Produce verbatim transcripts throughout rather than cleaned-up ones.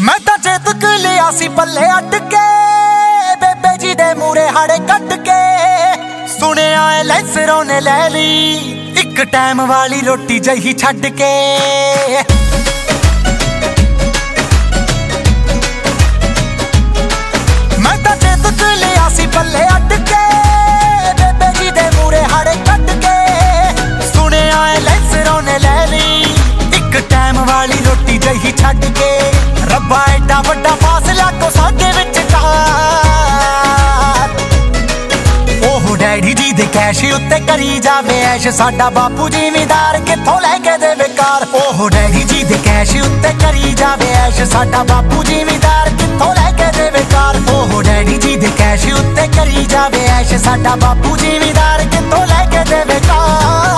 मैं तो चेतक लिया सी पल्ले अटके बेबे जी दे मूरे हाड़े कट के सुने आए लैंसरों ने ले ली एक टाइम वाली रोटी जही छड़ के। मैं तो चेतक लिया सी पल्ले अटके बेबे जी दे मूरे हाड़े कट के सुने आए लैंसरों ने ले ली एक टाइम वाली रोटी जही छड़ के। रब्बा एडा वड्डा फासला को साडे विचकार ओह डैडी जी दे कैश उत्ते करी जावे ऐश साडा बापू जिमीदार किथों लैके दे बेकार। ओह डैडी जी दे कैश उत्ते करी जावे ऐश साडा बापू जिमीदार किथों लैके दे बेकार। ओह डैडी जी दे कैश उत्ते करी जावे ऐश साडा बापू जिमीदार किथों लैके दे बेकार।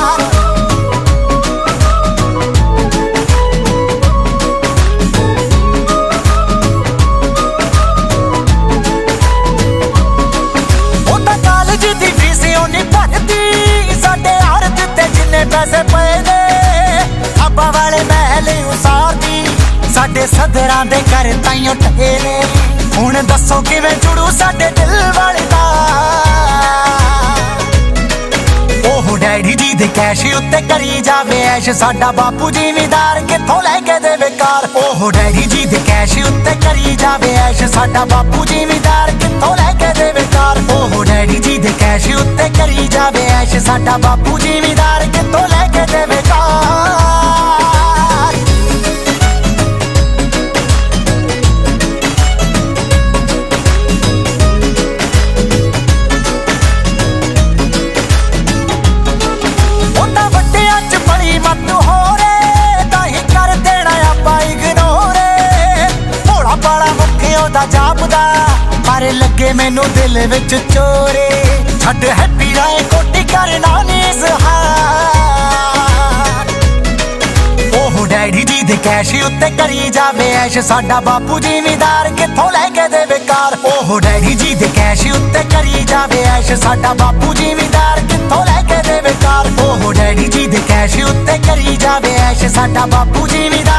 पैसे पे दे अब्बा वाले महल उसारदी साडे सदरां दे घर ताईं ठेले हुण दसो किवें जुड़ू साडे दिल वाली दा। ओह डैडी जी दे कैश उत्ते करी जावे ऐश साडा बापू जिमीदार किथों लैके दे बेकार। ओह डैडी जी दे कैश उत्ते करी जावे ऐश साडा बापू जिमीदार किथों लैके दे बेकार। ओह डैडी जी दे कैश उत्ते करी जावे ऐश साडा बापू जिमीदार किथों लैके दे बेकार। ओदा वड्डियां च बड़ी मत हो रे ताही कर देना आपां इग्नोर भोला भाला मुखे ओदा जापदा पर लगे मैनू दिल विच चोरे छड्ड हैप्पी राय कोटी करना नी सहार। ओह डैडी जी दे कैश उत्ते करी जावे ऐश साडा बापू जिमीदार किथों लैके दे बेकार। ओह डैडी जी दे कैश उत्ते करी जावे ऐश साडा बापू जिमीदार किथों लैके दे बेकार। ओह डैडी जी दे कैश उत्ते करी जावे ऐश साडा बापू जिमीदार